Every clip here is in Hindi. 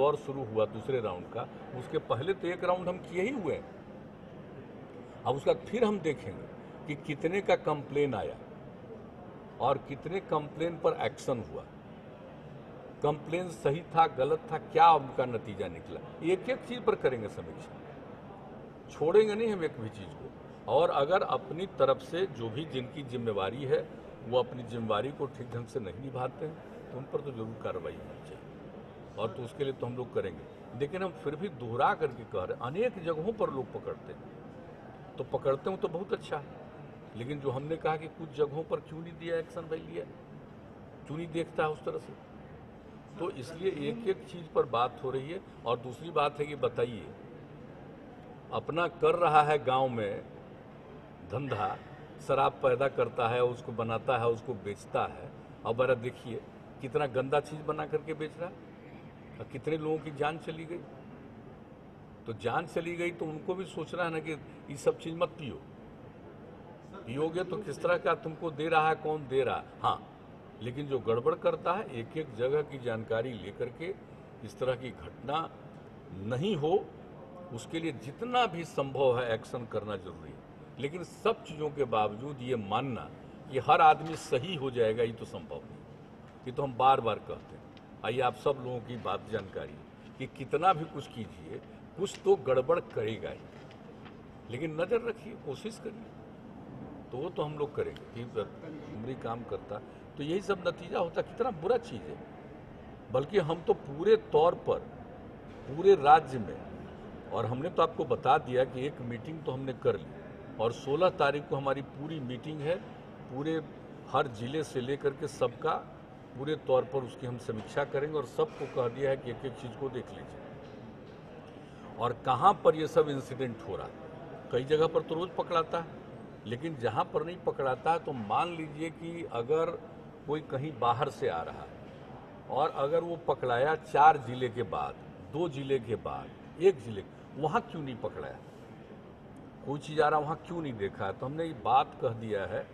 दौर शुरू हुआ दूसरे राउंड का, उसके पहले तो एक राउंड हम किए ही हुए हैं। अब उसका फिर हम देखेंगे कि कितने का कंप्लेन आया और कितने कंप्लेन पर एक्शन हुआ, कंप्लेन सही था गलत था, क्या उनका नतीजा निकला। एक एक चीज पर करेंगे समीक्षा, छोड़ेंगे नहीं हम एक भी चीज को। और अगर अपनी तरफ से जो भी जिनकी जिम्मेवारी है वो अपनी जिम्मेवारी को ठीक ढंग से नहीं निभाते हैं तो उन पर तो जरूर कार्रवाई होनी चाहिए, और तो उसके लिए तो हम लोग करेंगे। लेकिन हम फिर भी दोहरा करके कह रहे हैं, अनेक जगहों पर लोग पकड़ते हैं, तो पकड़ते हो तो बहुत अच्छा है, लेकिन जो हमने कहा कि कुछ जगहों पर क्यों नहीं दिया एक्शन, भाई लिया क्यों नहीं देखता है उस तरह से। तो इसलिए एक एक चीज पर बात हो रही है। और दूसरी बात है कि बताइए, अपना कर रहा है गांव में धंधा, शराब पैदा करता है, उसको बनाता है, उसको बेचता है, अब बड़ा देखिए कितना गंदा चीज बना करके बेच रहा है, और कितने लोगों की जान चली गई। तो जान चली गई तो उनको भी सोचना है ना कि ये सब चीज मत पियो, पियोगे तो किस तरह का तुमको दे रहा है, कौन दे रहा है। हाँ, लेकिन जो गड़बड़ करता है, एक एक जगह की जानकारी लेकर के इस तरह की घटना नहीं हो, उसके लिए जितना भी संभव है एक्शन करना जरूरी है। लेकिन सब चीज़ों के बावजूद ये मानना कि हर आदमी सही हो जाएगा, ये तो संभव नहीं। ये तो हम बार बार कहते हैं। आइए आप सब लोगों की बात जानकारी कि कितना भी कुछ कीजिए, कुछ तो गड़बड़ करेगा ही, लेकिन नज़र रखिए, कोशिश करिए, तो वो तो हम लोग करेंगे कि उम्री काम करता। तो यही सब नतीजा होता। कितना बुरा चीज़ है। बल्कि हम तो पूरे तौर पर पूरे राज्य में, और हमने तो आपको बता दिया कि एक मीटिंग तो हमने कर ली, और 16 तारीख को हमारी पूरी मीटिंग है, पूरे हर जिले से लेकर के सबका पूरे तौर पर उसकी हम समीक्षा करेंगे, और सबको कह दिया है कि एक एक चीज़ को देख लीजिए और कहाँ पर ये सब इंसिडेंट हो रहा है। कई जगह पर तो रोज़ पकड़ाता है, लेकिन जहाँ पर नहीं पकड़ाता है तो मान लीजिए कि अगर कोई कहीं बाहर से आ रहा है और अगर वो पकड़ाया 4 जिले के बाद, 2 जिले के बाद, 1 जिले, वहाँ क्यों नहीं पकड़ाया, कोई चीज़ आ रहा वहाँ क्यों नहीं देखा है। तो हमने ये बात कह दिया है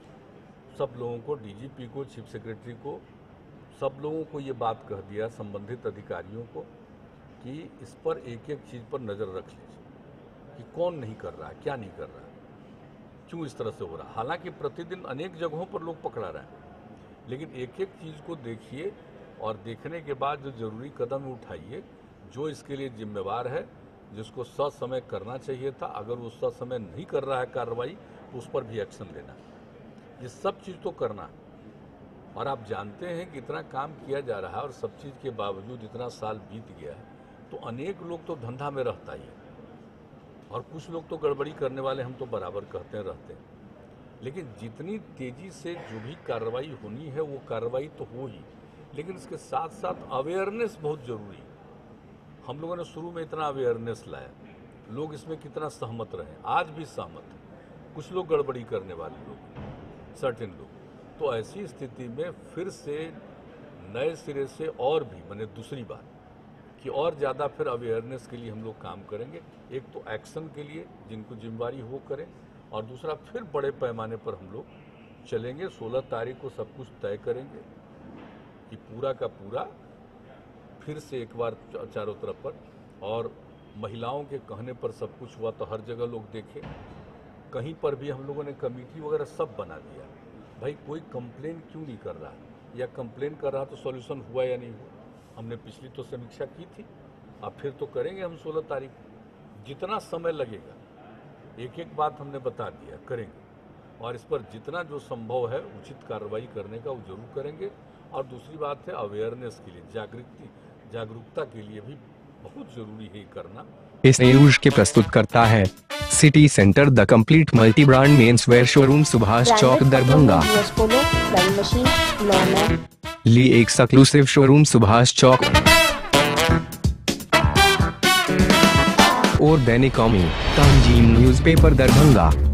सब लोगों को, डीजीपी को, चीफ सेक्रेटरी को, सब लोगों को ये बात कह दिया, संबंधित अधिकारियों को, कि इस पर एक एक चीज़ पर नज़र रख लीजिए कि कौन नहीं कर रहा है, क्या नहीं कर रहा है, क्यों इस तरह से हो रहा है। हालांकि प्रतिदिन अनेक जगहों पर लोग पकड़ा रहे हैं, लेकिन एक एक चीज़ को देखिए और देखने के बाद जो ज़रूरी कदम उठाइए, जो इसके लिए जिम्मेवार है, जिसको ससमय करना चाहिए था, अगर वो ससमय नहीं कर रहा है कार्रवाई, तो उस पर भी एक्शन लेना है। ये सब चीज़ तो करना है। और आप जानते हैं कि इतना काम किया जा रहा है और सब चीज़ के बावजूद इतना साल बीत गया है, तो अनेक लोग तो धंधा में रहता ही है, और कुछ लोग तो गड़बड़ी करने वाले हम तो बराबर कहते हैं रहते हैं। लेकिन जितनी तेज़ी से जो भी कार्रवाई होनी है वो कार्रवाई तो हो ही, लेकिन इसके साथ साथ अवेयरनेस बहुत ज़रूरी है। हम लोगों ने शुरू में इतना अवेयरनेस लाया, लोग इसमें कितना सहमत रहे, आज भी सहमत हैं। कुछ लोग गड़बड़ी करने वाले लोग, सर्टेन लोग, तो ऐसी स्थिति में फिर से नए सिरे से और भी, मैंने दूसरी बात कि और ज़्यादा फिर अवेयरनेस के लिए हम लोग काम करेंगे। एक तो एक्शन के लिए जिनको जिम्मेवारी हो करें, और दूसरा फिर बड़े पैमाने पर हम लोग चलेंगे। 16 तारीख को सब कुछ तय करेंगे कि पूरा का पूरा फिर से एक बार चारों तरफ पर, और महिलाओं के कहने पर सब कुछ हुआ तो हर जगह लोग देखें। कहीं पर भी हम लोगों ने कमेटी वगैरह सब बना दिया। भाई कोई कंप्लेन क्यों नहीं कर रहा, या कंप्लेन कर रहा तो सॉल्यूशन हुआ या नहीं हुआ। हमने पिछली तो समीक्षा की थी, अब फिर तो करेंगे हम 16 तारीख। जितना समय लगेगा, एक एक बात हमने बता दिया, करेंगे, और इस पर जितना जो संभव है उचित कार्रवाई करने का वो जरूर करेंगे। और दूसरी बात है अवेयरनेस के लिए, जागरूकता के लिए भी बहुत जरूरी है करना। इस न्यूज के प्रस्तुत करता है city centre the complete multi brand men's wear showroom, Subhash Chowk, Darbhanga. Lee exclusive showroom, Subhash Chowk. और दैनिक कौमी, तंजीम न्यूज़पेपर, दरभंगा।